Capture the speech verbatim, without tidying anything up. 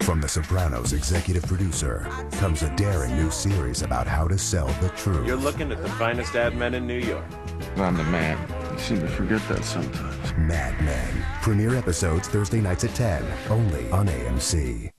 From The Sopranos executive producer comes a daring new series about how to sell the truth. You're looking at the finest ad men in New York. I'm the man. You seem to forget that sometimes. Mad Men. Premiere episodes Thursday nights at ten, only on A M C.